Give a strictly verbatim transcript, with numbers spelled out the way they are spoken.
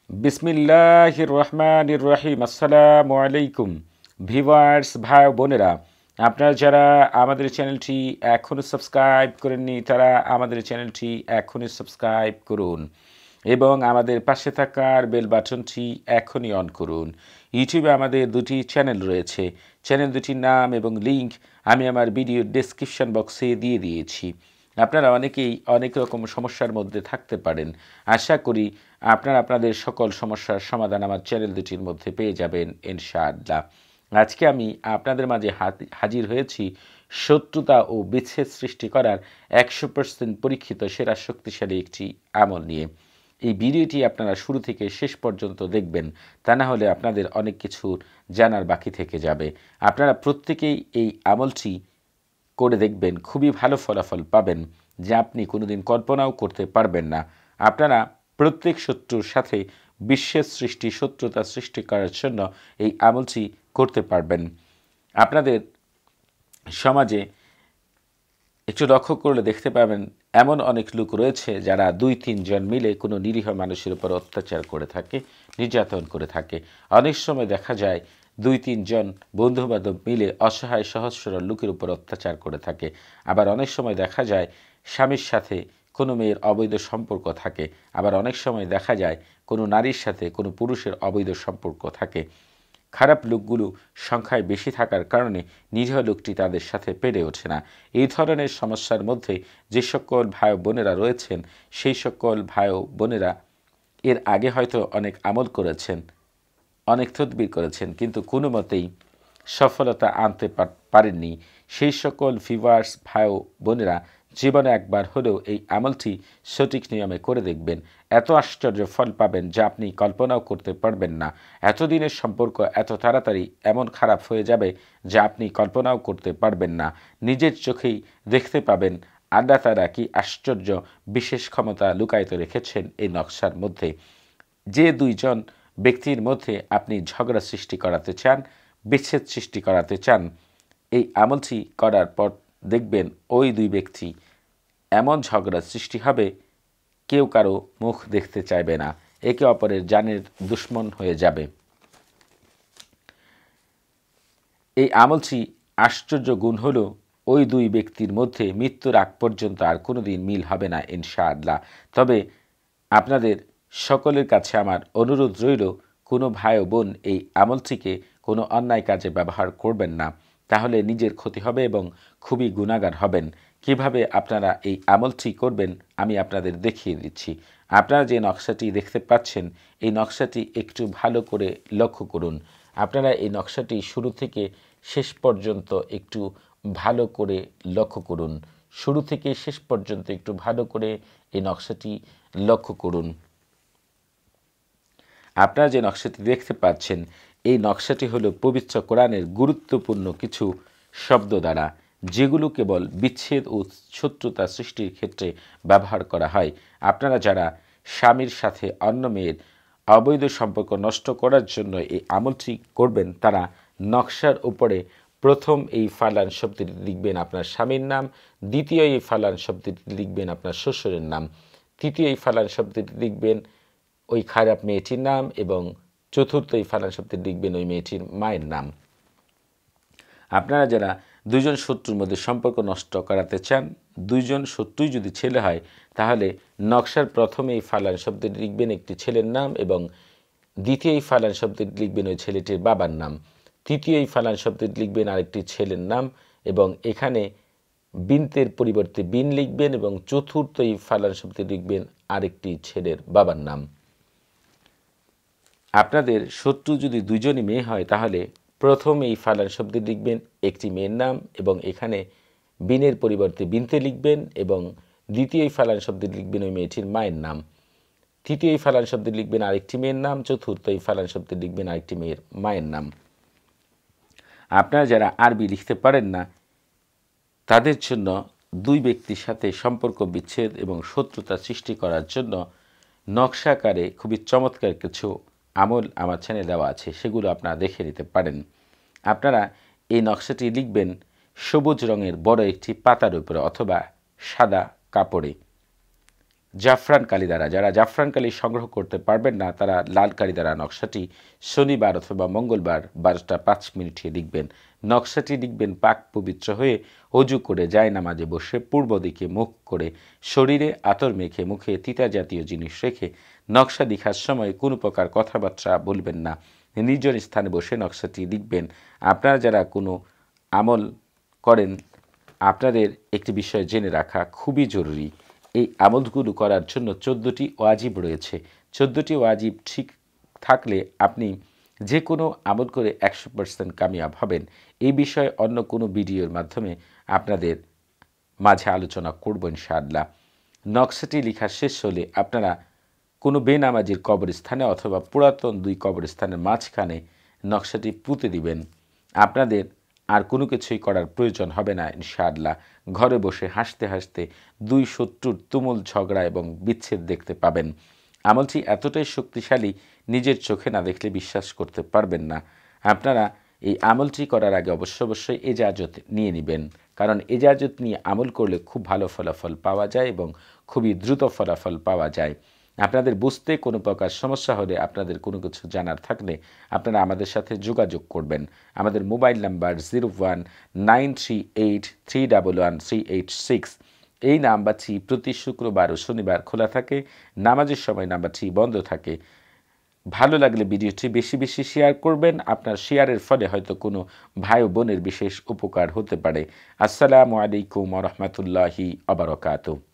বিসমিল্লাহির রহমানির রহিম। আসসালামু আলাইকুম ভিউয়ার্স, ভাই বোনেরা, আপনারা যারা আমাদের চ্যানেলটি এখনও সাবস্ক্রাইব করেননি তারা আমাদের চ্যানেলটি এখনই সাবস্ক্রাইব করুন এবং আমাদের পাশে থাকার বেল বাটনটি এখনই অন করুন। ইউটিউবে আমাদের দুটি চ্যানেল রয়েছে, চ্যানেল দুটির নাম এবং লিংক আমি আমার ভিডিওর ডেসক্রিপশন বক্সে দিয়ে দিয়েছি। আপনারা অনেকেই অনেক রকম সমস্যার মধ্যে থাকতে পারেন। আশা করি আপনারা আপনাদের সকল সমস্যার সমাধান আমার চ্যানেল দুটির মধ্যে পেয়ে যাবেন ইনশাআল্লাহ। আজকে আমি আপনাদের মাঝে হাজির হয়েছি শত্রুতা ও বিচ্ছেদ সৃষ্টি করার একশো পার্সেন্ট পরীক্ষিত সেরা শক্তিশালী একটি আমল নিয়ে। এই ভিডিওটি আপনারা শুরু থেকে শেষ পর্যন্ত দেখবেন, তা না হলে আপনাদের অনেক কিছু জানার বাকি থেকে যাবে। আপনারা প্রত্যেকেই এই আমলটি করে দেখবেন, খুবই ভালো ফলাফল পাবেন যা আপনি কোনোদিন কল্পনাও করতে পারবেন না। আপনারা প্রত্যেক শত্রুর সাথে বিশ্বের সৃষ্টি শত্রুতা সৃষ্টি করার জন্য এই আমলটি করতে পারবেন। আপনাদের সমাজে একটু লক্ষ্য করলে দেখতে পাবেন এমন অনেক লোক রয়েছে যারা দুই তিনজন মিলে কোনো নিরীহ মানুষের উপর অত্যাচার করে থাকে, নির্যাতন করে থাকে। অনেক সময় দেখা যায় দুই তিনজন বন্ধুবান্ধব মিলে অসহায় সহজ সরল লোকের উপর অত্যাচার করে থাকে। আবার অনেক সময় দেখা যায় স্বামীর সাথে কোনো মেয়ের অবৈধ সম্পর্ক থাকে। আবার অনেক সময় দেখা যায় কোনো নারীর সাথে কোনো পুরুষের অবৈধ সম্পর্ক থাকে। খারাপ লোকগুলো সংখ্যায় বেশি থাকার কারণে নিরীহ লোকটি তাদের সাথে পেরে ওঠে না। এই ধরনের সমস্যার মধ্যে যে সকল ভাই বোনেরা রয়েছেন, সেই সকল ভাই বোনেরা এর আগে হয়তো অনেক আমল করেছেন, অনেক তদবির করেছেন, কিন্তু কোনো মতেই সফলতা আনতে পারেননি। সেই সকল ভিউয়ার্স ভাই বোনেরা জীবনে একবার হলেও এই আমলটি সঠিক নিয়মে করে দেখবেন। এত আশ্চর্য ফল পাবেন যা আপনি কল্পনাও করতে পারবেন না। এতদিনের সম্পর্ক এত তাড়াতাড়ি এমন খারাপ হয়ে যাবে যা আপনি কল্পনাও করতে পারবেন না। নিজের চোখেই দেখতে পাবেন আল্লাহ তাআলা কি আশ্চর্য বিশেষ ক্ষমতা লুকায়িত রেখেছেন এই নকশার মধ্যে। যে দুইজন ব্যক্তির মধ্যে আপনি ঝগড়া সৃষ্টি করাতে চান, বিচ্ছেদ সৃষ্টি করাতে চান, এই আমলটি করার পর দেখবেন ওই দুই ব্যক্তি এমন ঝগড়া সৃষ্টি হবে কেউ কারো মুখ দেখতে চাইবে না, একে অপরের জানের দুশ্মন হয়ে যাবে। এই আমলটি আশ্চর্য গুণ হলো ওই দুই ব্যক্তির মধ্যে মৃত্যুর আগ পর্যন্ত আর কোনো দিন মিল হবে না ইনশাআল্লাহ। তবে আপনাদের সকলের কাছে আমার অনুরোধ রইল, কোনো ভাই ও বোন এই আমলটিকে কোনো অন্যায় কাজে ব্যবহার করবেন না, তাহলে নিজের ক্ষতি হবে এবং খুবই গুনাহগার হবেন। কিভাবে আপনারা এই আমলটি করবেন আমি আপনাদের দেখিয়ে দিচ্ছি। আপনারা যে নকশাটি দেখতে পাচ্ছেন এই নকশাটি একটু ভালো করে লক্ষ্য করুন। আপনারা এই নকশাটি শুরু থেকে শেষ পর্যন্ত একটু ভালো করে লক্ষ্য করুন। শুরু থেকে শেষ পর্যন্ত একটু ভালো করে এই নকশাটি লক্ষ্য করুন। আপনারা যে নকশাটি দেখতে পাচ্ছেন এই নকশাটি হলো পবিত্র কোরআনের গুরুত্বপূর্ণ কিছু শব্দ দ্বারা, যেগুলো কেবল বিচ্ছেদ ও শত্রুতা সৃষ্টির ক্ষেত্রে ব্যবহার করা হয়। আপনারা যারা স্বামীর সাথে অন্য মেয়ের অবৈধ সম্পর্ক নষ্ট করার জন্য এই আমলটি করবেন, তারা নকশার উপরে প্রথম এই ফালান শব্দটি লিখবেন আপনার স্বামীর নাম, দ্বিতীয় এই ফালান শব্দটি লিখবেন আপনার শ্বশুরের নাম, তৃতীয় এই ফালান শব্দটি লিখবেন ওই খারাপ মেয়েটির নাম এবং চতুর্থ এই ফালান শব্দটি লিখবেন ওই মেয়েটির মায়ের নাম। আপনারা যারা দুইজন শত্রুর মধ্যে সম্পর্ক নষ্ট করাতে চান, দুইজন শত্রুই যদি ছেলে হয়, তাহলে নকশার প্রথমে এই ফালান শব্দটি লিখবেন একটি ছেলের নাম এবং দ্বিতীয় এই ফালান শব্দটি লিখবেন ওই ছেলেটির বাবার নাম, তৃতীয় এই ফালান শব্দটি লিখবেন আরেকটি ছেলের নাম এবং এখানে বিনতের পরিবর্তে বিন লিখবেন এবং চতুর্থ এই ফালান শব্দটি লিখবেন আরেকটি ছেলের বাবার নাম। আপনাদের শত্রু যদি দুইজনই মেয়ে হয় তাহলে প্রথম এই ফালান শব্দে লিখবেন একটি মেয়ের নাম এবং এখানে বিনের পরিবর্তে বিনতে লিখবেন এবং দ্বিতীয় এই ফালান শব্দে লিখবেন ওই মেয়েটির মায়ের নাম, তৃতীয় এই ফালান শব্দে লিখবেন আরেকটি মেয়ের নাম, চতুর্থ এই ফালান শব্দে লিখবেন আরেকটি মেয়ের মায়ের নাম। আপনারা যারা আরবি লিখতে পারেন না তাদের জন্য দুই ব্যক্তির সাথে সম্পর্ক বিচ্ছেদ এবং শত্রুতা সৃষ্টি করার জন্য নকশাকারে খুবই চমৎকার কিছু আমল আমার চ্যানেলে দেওয়া আছে, সেগুলো আপনারা দেখে নিতে পারেন। আপনারা এই নকশাটি লিখবেন সবুজ রঙের বড় একটি পাতার উপরে অথবা সাদা কাপড়ে। জাফরান কালি দ্বারা। যারা জাফরান কালি সংগ্রহ করতে পারবেন না তারা লাল কালি দ্বারা নকশাটি শনিবার অথবা মঙ্গলবার বারোটা পাঁচ মিনিটে লিখবেন। নকশাটি লিখবেন পাক পবিত্র হয়ে অজু করে জায়নামাজে বসে পূর্ব দিকে মুখ করে শরীরে আতর মেখে মুখে তিতা জাতীয় জিনিস রেখে নকশা লিখার সময় কোনো প্রকার কথাবার্তা বলবেন না। নির্জন স্থানে বসে নকশাটি লিখবেন। আপনারা যারা কোনো আমল করেন আপনাদের একটি বিষয় জেনে রাখা খুবই জরুরি। এই আমলগুলো করার জন্য চোদ্দোটি ওয়াজিব রয়েছে। চোদ্দোটি ওয়াজিব ঠিক থাকলে আপনি যে কোনো আমল করে একশো পার্সেন্ট কামিয়াব হবেন। এই বিষয়ে অন্য কোনো ভিডিওর মাধ্যমে আপনাদের মাঝে আলোচনা করব ইনশাআল্লাহ। নকশাটি লেখা শেষ হলে আপনারা কোনো বেনামাজির কবরস্থানে অথবা পুরাতন দুই কবরস্থানের মাঝখানে নকশাটি পুঁতে দিবেন। আপনাদের আর কোনো কিছুই করার প্রয়োজন হবে না ইনশাআল্লাহ। ঘরে বসে হাসতে হাসতে দুই শত্রুর তুমুল ঝগড়া এবং বিচ্ছেদ দেখতে পাবেন। আমলটি এতটাই শক্তিশালী নিজের চোখে না দেখলে বিশ্বাস করতে পারবেন না। আপনারা এই আমলটি করার আগে অবশ্য অবশ্যই এজাজত নিয়ে নেবেন, কারণ এজাজত নিয়ে আমল করলে খুব ভালো ফলাফল পাওয়া যায় এবং খুবই দ্রুত ফলাফল পাওয়া যায়। আপনাদের বুঝতে কোনো প্রকার সমস্যা হলে আপনাদের কোনো কিছু জানার থাকলে আপনারা আমাদের সাথে যোগাযোগ করবেন। আমাদের mobile number zero one nine three eight three double one three eight six. এই নাম্বারটি প্রতি শুক্রবার ও শনিবার খোলা থাকে, নামাজের সময় নাম্বারটি বন্ধ থাকে। ভালো লাগলে ভিডিওটি বেশি বেশি শেয়ার করবেন। আপনার শেয়ারের ফলে হয়তো কোনো ভাই ও বোনের বিশেষ উপকার হতে পারে। আসসালামু আলাইকুম ওয়া রাহমাতুল্লাহি ওয়া বারাকাতুহু।